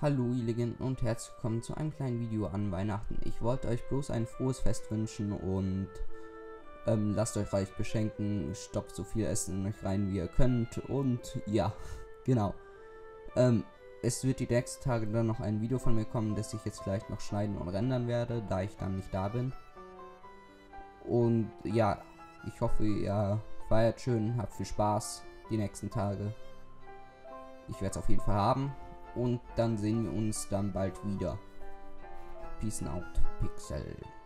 Hallo ihr Legenden und herzlich willkommen zu einem kleinen Video an Weihnachten. Ich wollte euch bloß ein frohes Fest wünschen und lasst euch reich beschenken, stopft so viel Essen in euch rein wie ihr könnt und ja, genau. Es wird die nächsten Tage dann noch ein Video von mir kommen, das ich jetzt gleich noch schneiden und rendern werde, da ich dann nicht da bin. Und ja, ich hoffe ihr feiert schön, habt viel Spaß die nächsten Tage. Ich werde es auf jeden Fall haben. Und dann sehen wir uns dann bald wieder. Peace out, Pixel.